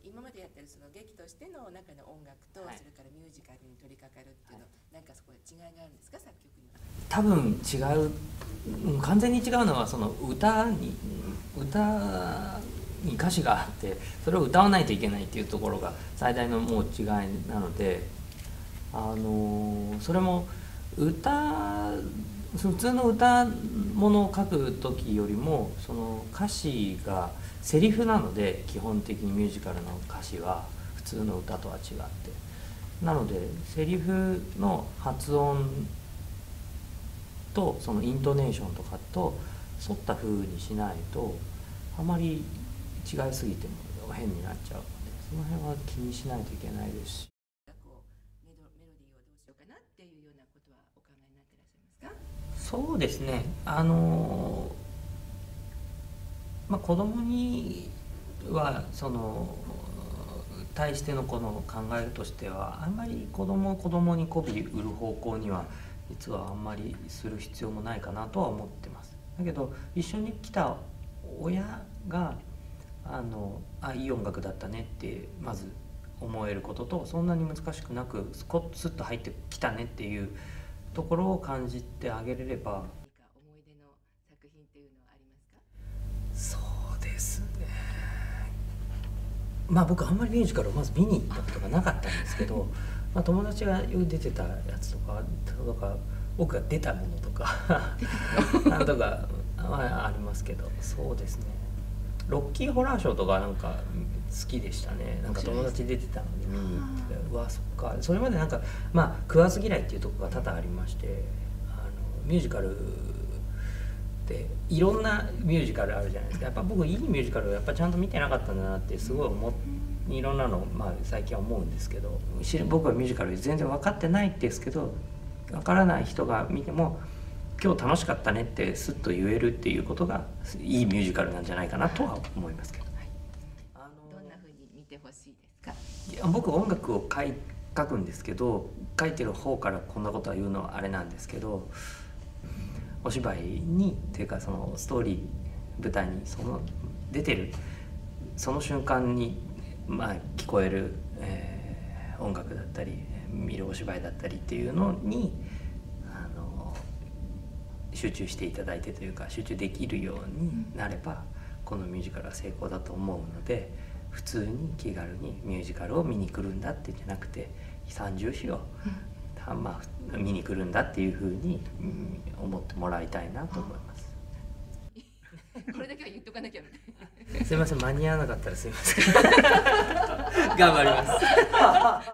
今までやってるその劇としての中の音楽と、 はい、 それからミュージカルに取り掛かるっていうの、はい、なんかそこで違いがあるんですか、作曲には。 多分違う、完全に違うのはその歌に歌詞があってそれを歌わないといけないっていうところが最大のもう違いなので、それも普通の歌物を書く時よりもその歌詞がセリフなので、基本的にミュージカルの歌詞は普通の歌とは違って、なのでセリフの発音とそのイントネーションとかと沿った風にしないとあまり違いすぎても変になっちゃうので、その辺は気にしないといけないですし。 メロディーをどうしようかなっていうようなことはお考えになってらっしゃいますか？ そうですね、子供にはその対してのこの考えとしてはあんまり子供に媚び売る方向には実はあんまりする必要もないかなとは思ってます。だけど一緒に来た親がいい音楽だったねってまず思えることと、そんなに難しくなくスッと入ってきたねっていうところを感じてあげれれば。 何か思い出の作品っていうのはありますか？ そうですね、僕あんまりミュージカルをまず見に行ったことがなかったんですけど友達が出てたやつとか僕が出たものとかなんとかありますけど、そうですね、ロッキーホラーショーとかなんか好きでしたね。なんか友達出てたので見に行ってて、うわそっか、それまでなんか食わず嫌いっていうところが多々ありまして、ミュージカルっていろんなミュージカルあるじゃないですか。やっぱ僕いいミュージカルをやっぱちゃんと見てなかったんだなってすごいいろんなの最近は思うんですけど、僕はミュージカル全然分かってないんですけど、分からない人が見ても今日楽しかったねってスッと言えるっていうことがいいミュージカルなんじゃないかなとは思いますけど、 どんな風に見てほしいですか？ いや僕音楽を書くんですけど、書いてる方からこんなことは言うのはあれなんですけど、お芝居にっていうかそのストーリー舞台に出てるその瞬間に聞こえる、音楽だったり見るお芝居だったりっていうのに集中していただいてというか、集中できるようになればこのミュージカルは成功だと思うので、普通に気軽にミュージカルを見に来るんだってじゃなくて、三重詩を見に来るんだっていうふうに思ってもらいたいなと思います。 これだけは言っとかなきゃみたいな。 すいません、間に合わなかったらすいません。頑張ります。